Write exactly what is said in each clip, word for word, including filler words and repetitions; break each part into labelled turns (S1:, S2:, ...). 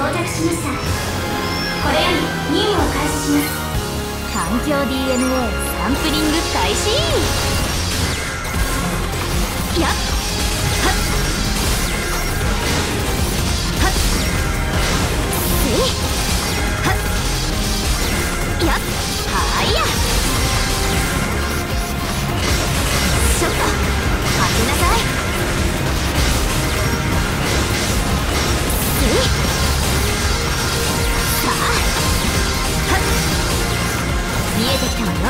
S1: 到着しました。これより任務を開始します。環境 ディーエヌエー サンプリング開始。やっはっはっえいはっやっはーいやちょっと待ちなさい。えいさあはっ見えてきたわよ。こ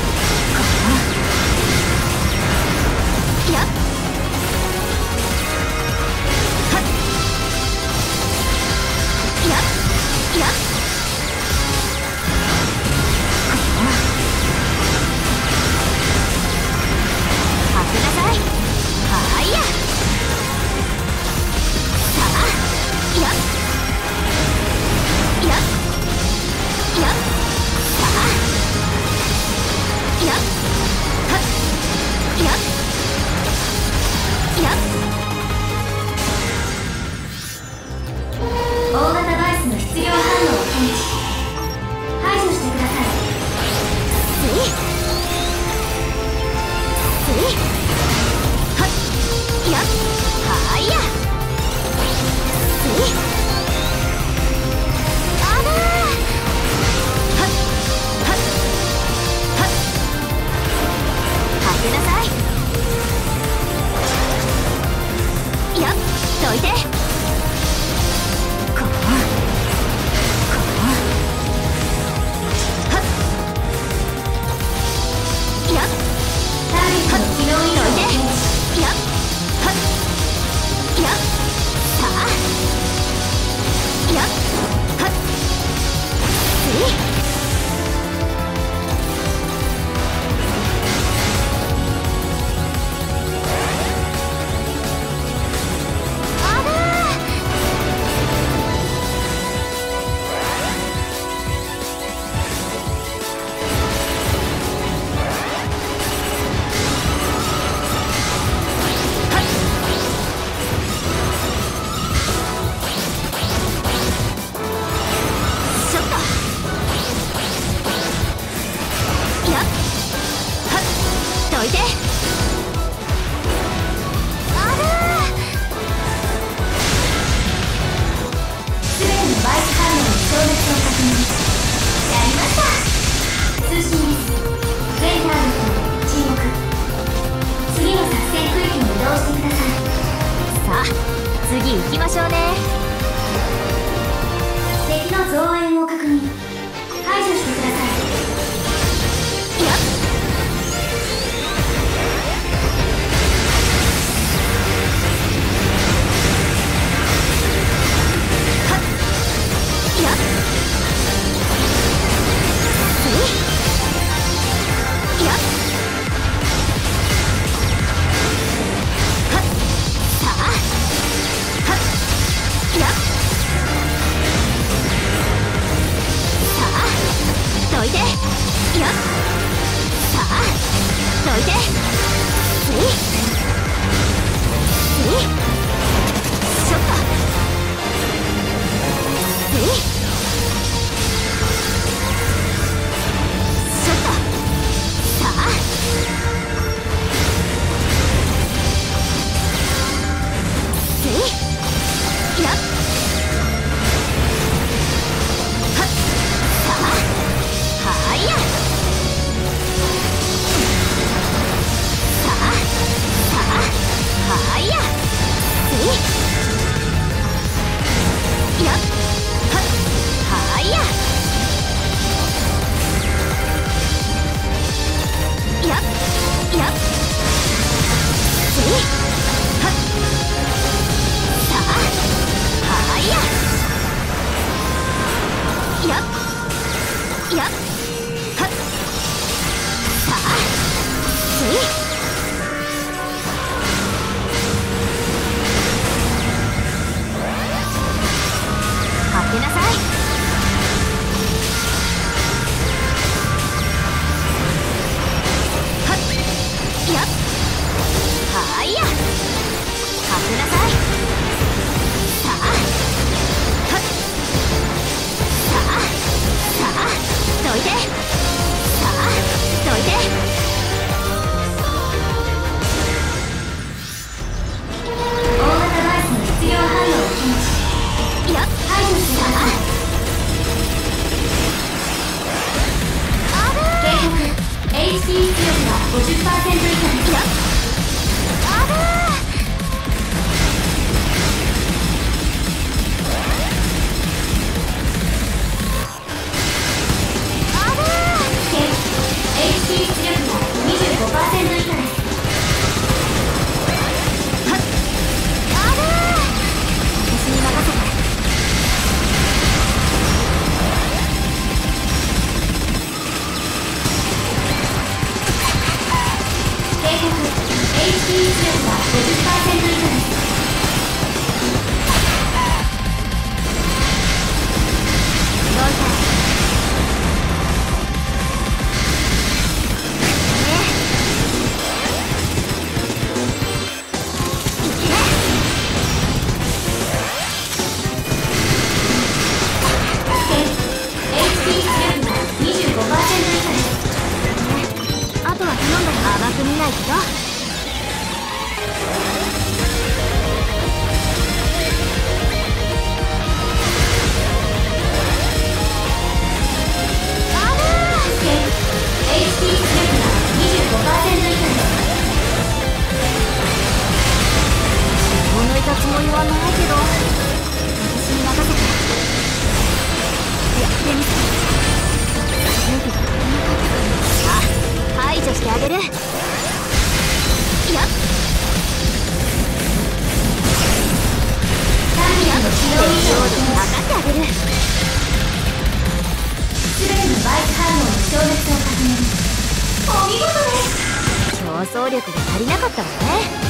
S1: のやっはっやっやっこの当てなさい。はーいやさあやっやっやっさあやっはっやっやっ大型バイスの質量反応を検知排除してください。えいえいはっやっはーいやえいあらーはっはっはっ当てなさい。やっどいてこのこのはっやっターゲットの機能以上を検知やっはっやっさあやっはっえいあらーはっちょっとやっはっどいてあらーすべてのバイス反応の消滅を確認。やりました。通信です。全ターゲットに注目。次の作戦区域に移動してください。さあ次行きましょうね。敵の増援を確認排除してください。やっはっやっえいやっはっさあはっやっさあどいてやっさあどいてえいえいちょっとえいちょっとさあえいやっはっさあはーいやさあさあはーいやえいやっはっはーいややっやっえいはっさあはーいややっやっはっさあえい当てなさい。はっやっはーいや当てなさい。さあはっエイチピー 出力が ごじゅっパーセント 以下です。
S2: あぶー。
S1: エイチピー 出力が にじゅうごパーセント 以下です。
S2: はっ、あぶー。私に任せて。
S1: 警告 エイチピー 出力が ごじゅっパーセント 以下です。
S2: どうぞ。甘く見ないけど。あぶー。
S1: エイチピー 出力が にじゅうごパーセント 以下です。
S2: 血を抜いたつもりはないけど、私に任せて。やってみて。準備が足りなかったから。あ、排除してあげる。やっ、
S1: タミヤの使用以上を
S2: 分かってあげる。
S1: すべてのバイス反応の消滅を確認。お見事です。
S2: 競争力が足りなかったわね。